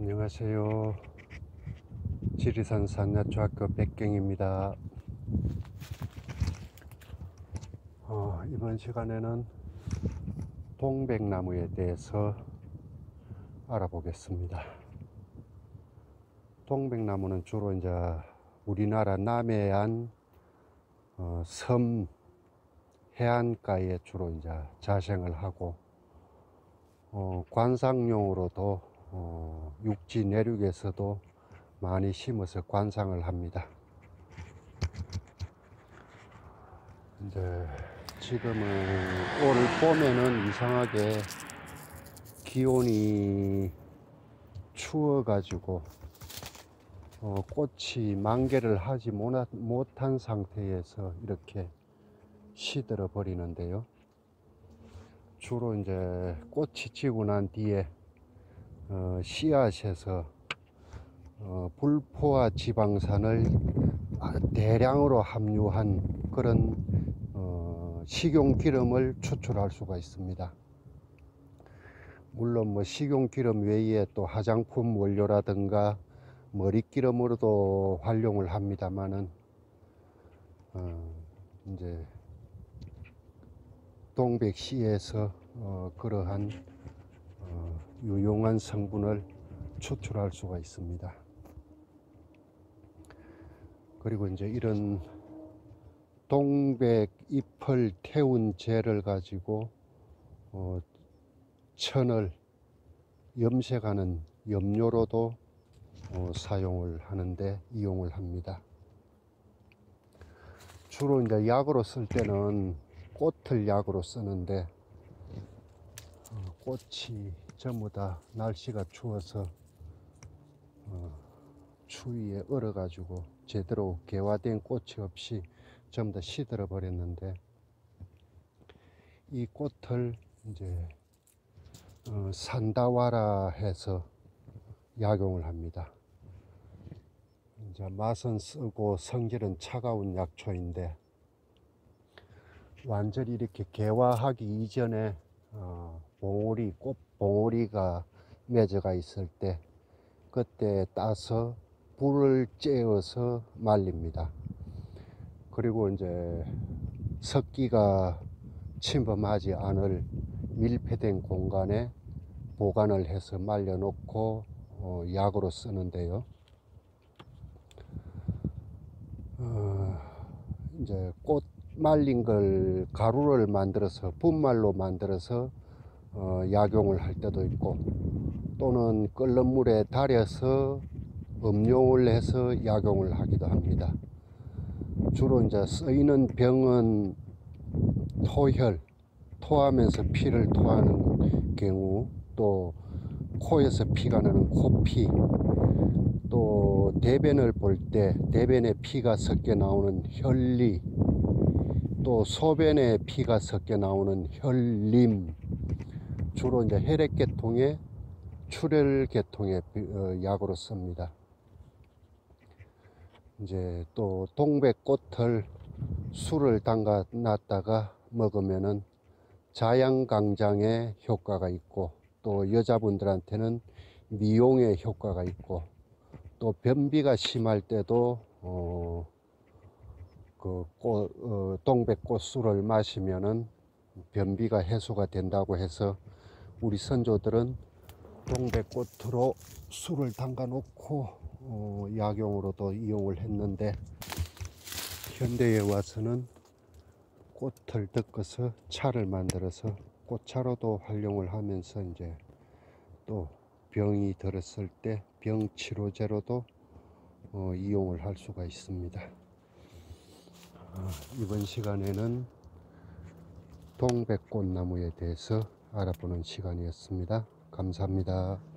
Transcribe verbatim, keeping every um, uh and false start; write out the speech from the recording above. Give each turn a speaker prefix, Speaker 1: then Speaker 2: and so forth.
Speaker 1: 안녕하세요. 지리산 산야초학교 백경입니다. 어, 이번 시간에는 동백나무에 대해서 알아보겠습니다. 동백나무는 주로 이제 우리나라 남해안 어, 섬 해안가에 주로 이제 자생을 하고 어, 관상용으로도 어, 육지 내륙에서도 많이 심어서 관상을 합니다. 이제 지금은 올 봄에는 이상하게 기온이 추워 가지고 어, 꽃이 만개를 하지 못한 상태에서 이렇게 시들어 버리는데요. 주로 이제 꽃이 지고 난 뒤에 어, 씨앗에서 어, 불포화 지방산을 대량으로 함유한 그런 어, 식용기름을 추출할 수가 있습니다. 물론 뭐 식용기름 외에 또 화장품 원료라든가 머리기름으로도 활용을 합니다만은 어, 이제 동백씨에서 어, 그러한 어, 유용한 성분을 추출할 수가 있습니다. 그리고 이제 이런 동백 잎을 태운 재를 가지고 어, 천을 염색하는 염료로도 어, 사용을 하는데 이용을 합니다. 주로 이제 약으로 쓸 때는 꽃을 약으로 쓰는데 어, 꽃이 전부 다 날씨가 추워서 어, 추위에 얼어 가지고 제대로 개화된 꽃이 없이 전부 다 시들어 버렸는데, 이 꽃을 이제 어, 산다와라 해서 약용을 합니다. 이제 맛은 쓰고 성질은 차가운 약초인데, 완전히 이렇게 개화하기 이전에 어, 봉오리, 꽃 봉오리가 맺어가 있을 때 그때 따서 불을 쬐어서 말립니다. 그리고 이제 습기가 침범하지 않을 밀폐된 공간에 보관을 해서 말려 놓고 어, 약으로 쓰는데요. 어, 이제 꽃 말린 걸 가루를 만들어서 분말로 만들어서 어, 약용을 할 때도 있고, 또는 끓는 물에 달여서 음용을 해서 약용을 하기도 합니다. 주로 이제 쓰이는 병은 토혈, 토하면서 피를 토하는 경우, 또 코에서 피가 나는 코피, 또 대변을 볼 때 대변에 피가 섞여 나오는 혈리, 또 소변에 피가 섞여 나오는 혈림, 주로 이제 혈액계통에 출혈계통의 약으로 씁니다. 이제 또 동백꽃을 술을 담가 놨다가 먹으면은 자양강장의 효과가 있고, 또 여자분들한테는 미용의 효과가 있고, 또 변비가 심할 때도 어, 그 꽃, 어, 동백꽃술을 마시면은 변비가 해소가 된다고 해서 우리 선조들은 동백꽃으로 술을 담가 놓고 어, 약용으로도 이용을 했는데, 현대에 와서는 꽃을 뜯어서 차를 만들어서 꽃차로도 활용을 하면서 이제 또 병이 들었을 때 병치료제로도 어, 이용을 할 수가 있습니다. 어, 이번 시간에는 동백꽃나무에 대해서 알아보는 시간이었습니다. 감사합니다.